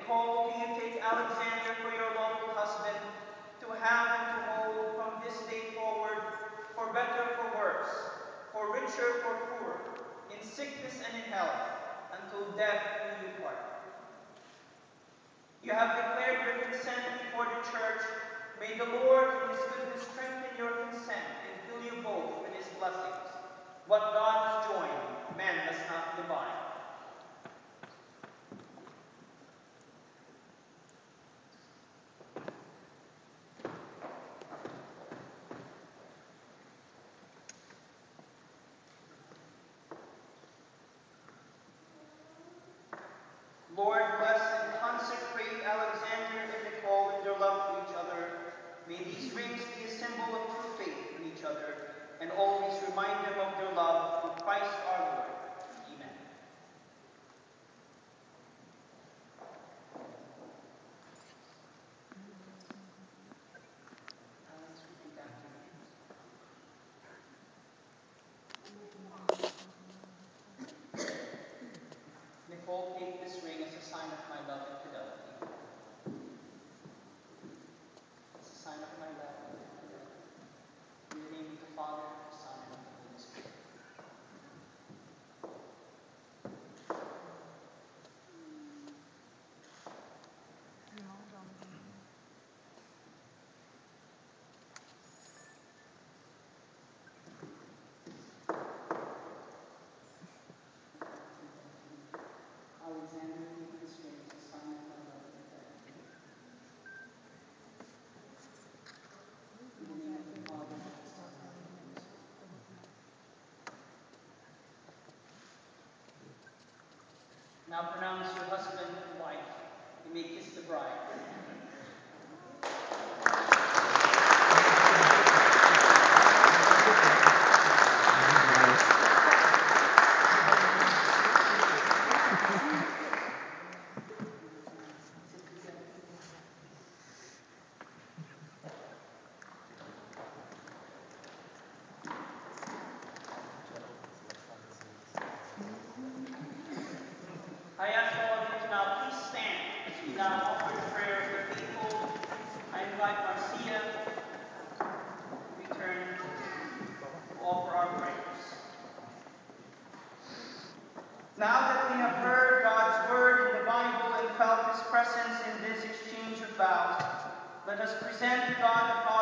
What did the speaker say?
Nicole, do you take Alexander for your lawful husband, to have and to hold from this day forward, for better, for worse, for richer, for poorer, in sickness and in health, until death do you part? You have declared your consent before the church. May the Lord in his goodness strengthen your consent and fill you both with his blessings. What God has joined, man must not divide. Lord, bless and consecrate Alexander and Nicole in their love for each other. May these rings be a symbol of true faith in each other and always remind them of their love through Christ our Lord. Amen. Let's repeat after me. Nicole, take this ring as a sign of my love and fidelity. As a sign of my love and fidelity. In the name of the Father, the Son, and of the Holy Spirit. Alexander, take this ring as a sign of my love and fidelity. In the name of the Father, the Son, and of the Holy Spirit. Now pronounce your husband and wife. You may kiss the bride. I ask all of you to now please stand as we now offer the prayer of the faithful. I invite Marcia to return to offer our prayers. Now that we have heard God's word in the Bible and felt his presence in this exchange of vows, let us present to God the Father